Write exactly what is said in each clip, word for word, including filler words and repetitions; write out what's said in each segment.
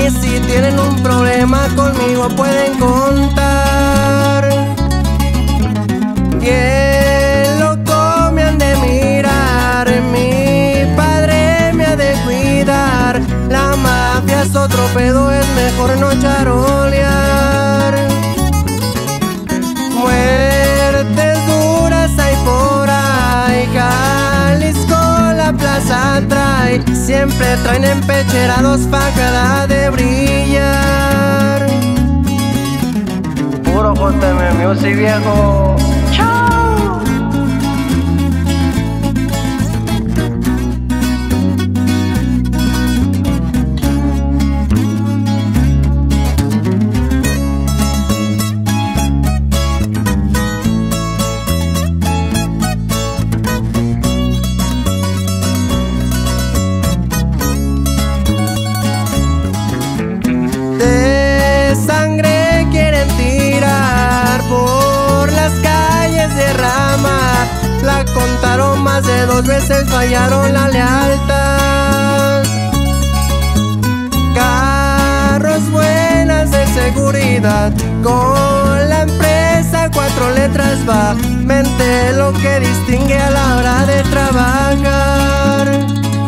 y si tienen un problema conmigo pueden contar. Bien loco me han de mirar, mi padre me ha de cuidar. La mafia es otro pedo, es mejor no charolear. Muertes duras hay por ahí, Jalisco la plaza trae. Siempre traen empecherados pa' cada de brillar. Puro J M Music, viejo. ¡Chao! De sangre quieren tirar por las calles de Rama. La contaron más de dos veces, fallaron la lealtad. Carros buenas de seguridad, con la empresa cuatro letras va. Mente lo que distingue a la hora de trabajar.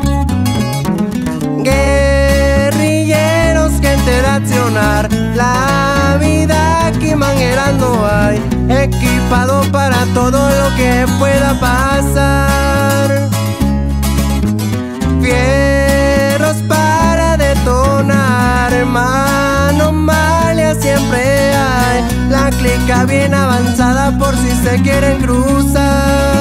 Guerrilleros, gente de accionar, la vida aquí manguerando hay. Equipado para todo lo que pueda pasar. Fierros para detonar, manomalia siempre hay. La clica bien avanzada por si se quieren cruzar.